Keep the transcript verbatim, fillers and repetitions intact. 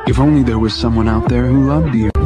If only there was someone out there who loved you.